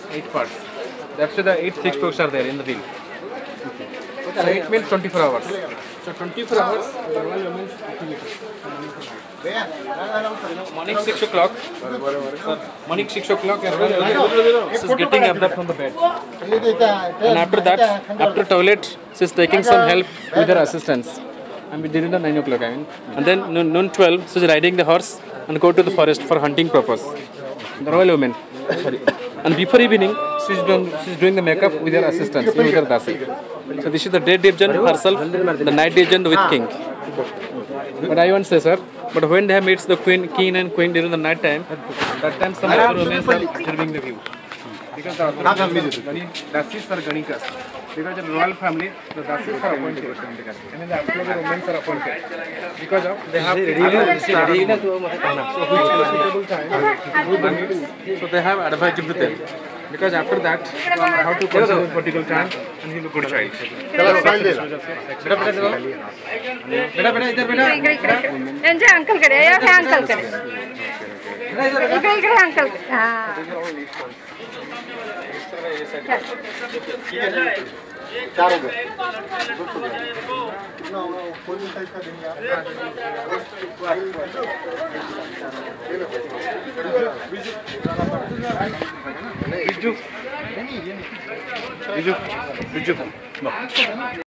8 parts. That's why the 8 6 spokes are there in the wheel. So it means 24 hours. So 24 hours, normal women's activity. Morning 6 o'clock. Morning 6 o'clock, she is getting up from the bed. And after that, after toilet, she is taking some help with her assistants. And we did it at 9 o'clock, I mean. And then noon 12, she is riding the horse and go to the forest for hunting purpose. The royal woman. Sorry. And before evening, she is doing the makeup with her assistants, with her dasi. So this is the day division herself, the night division with king. But I won't say, sir. But when they have meets the king and queen during the night time, that time some other women are disturbing the view. Because the dasis are ganikas. Because in royal family, the dasis are appointed. And then the absolute women are appointed. Because of they have so they have advised with them. Because after that, how to consider a particular time and he will good child. Enjoy uncle करे या फिर uncle करे. इकडे uncle. हाँ. चार हो गए. कितना कोई भी साइज का देंगे आप? बिजू बिजू बिजू